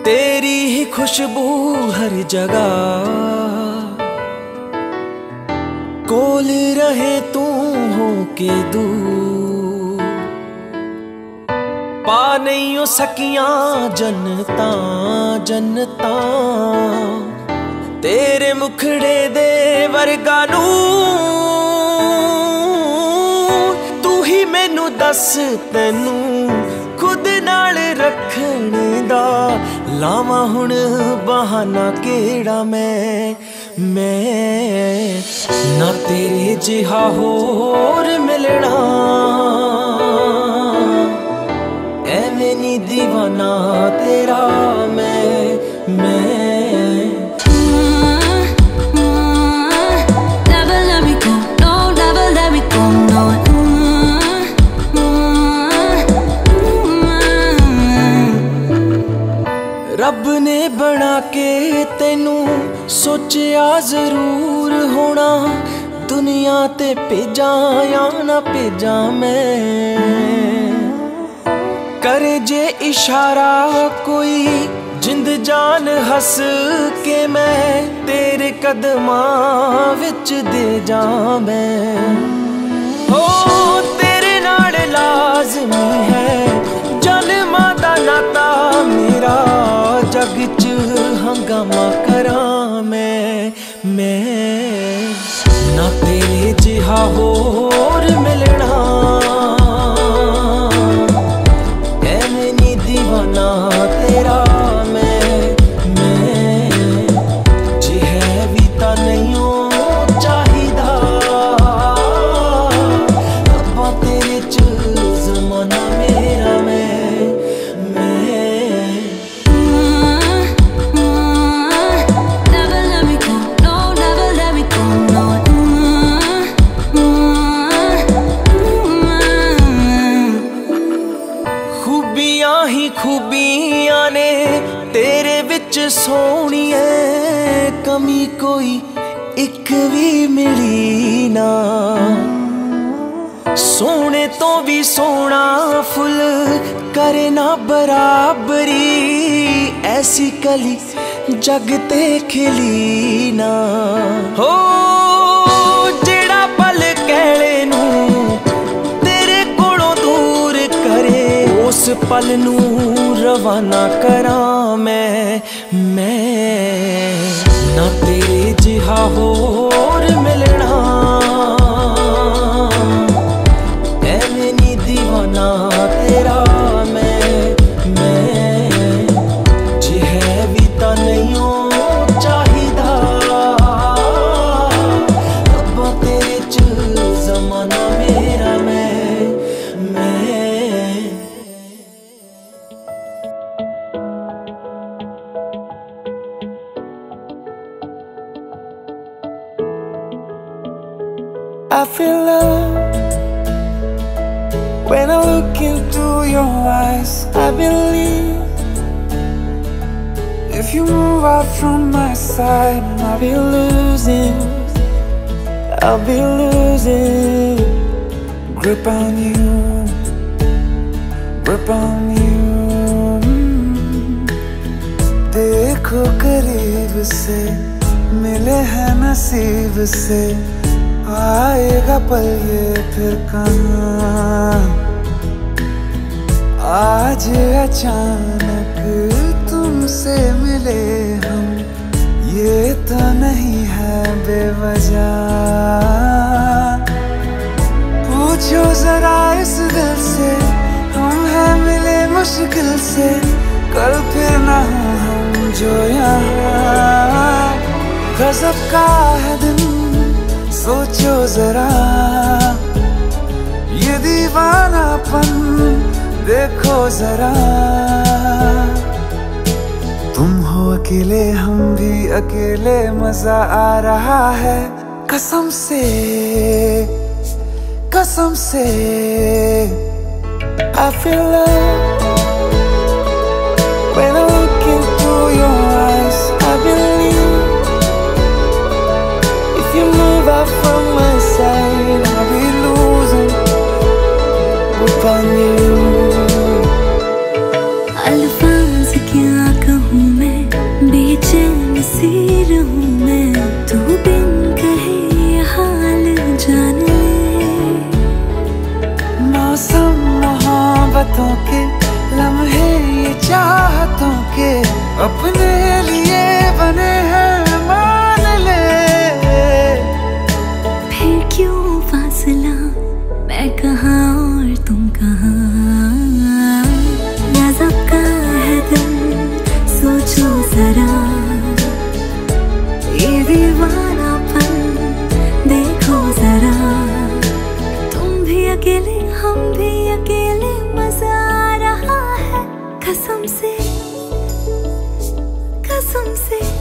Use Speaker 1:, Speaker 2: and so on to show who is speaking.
Speaker 1: तेरी ही खुशबू हर जगह, कोल रहे तू हो के दूर। पा नहीं हो सकियां जन्नता जन्नता, तेरे मुखड़े दे वर्गा नूर। तू ही मैनू दस तैनू खुद नाल रखण दा, लावां हुण बहाना केड़ा मैं ना तेरे जिहा होर मिलना। एवें नी दीवाना तेरा मैं
Speaker 2: Never let me go, no, never let me go, no.
Speaker 1: रब ने बना के तेनू सोचिया जरूर होना, दुनिया ते भेजा या ना भेजा मैं। करे जे इशारा कोई जिंद जान हस के, मैं तेरे कदमां विच दे जा मैं। हो तेरे नाल लाज़मी है जन्मां दा नाता मेरा, जग च हंगामा करां मैं ना तेरे जिहा होर मिलना। एवें नी दीवाना तेरा मैं जे है भी तां नहीं हो चाहिदा, अब्बा तेरे च ज़माना मेरा मैं।
Speaker 2: Never let me go, no, never let me go, no.
Speaker 1: खूबियां ही खूबियां ने तेरे विच सोहणिए, कमी कोई एक भी मिली ना। सोने तो भी सोना फुल करे ना बराबरी, ऐसी कली जग ते खिली ना। हो जेड़ा पल कहले नू तेरे कोलों दूर करे, उस पल नू रवाना करां मैं ना तेरे जिहा होर मिलना। एवें नी दीवाना तेरा मैं जे है भी तां नहीं हो चाहिदा, अब्बा तेरे च ज़माना मेरा मैं।
Speaker 3: I feel love when I look into your eyes. I believe if you move out from my side, I'll be losing grip on you, grip on you. देखो करीब से मिले हैं नसीब से, आएगा पल ये फिर कहाँ। आज अचानक तुमसे मिले हम, ये तो नहीं है बेवजह। पूछो जरा इस दिल से, हम हैं मिले मुश्किल से, कल फिर ना हो हम जो यहाँ। गजब का है दिन सोचो जरा, ये दीवानापन देखो जरा। तुम हो अकेले हम भी अकेले, मजा आ रहा है कसम से कसम से। I feel love when I look into your eyes. I believe if you move out from my side, I'll be losing grip on you.
Speaker 2: Alfaaz क्या कहूँ
Speaker 3: बातों के लम्हे ये चाहतों के अपने लिए बने हैं, मान ले।
Speaker 2: फिर क्यों फासला, मैं कहाँ और तुम कहाँ। गजब का है दिल, सोचो जरा, ये दीवानापन देखो जरा। तुम भी अकेले, हम भी अकेले, मजा आ रहा है कसम से, कसम से।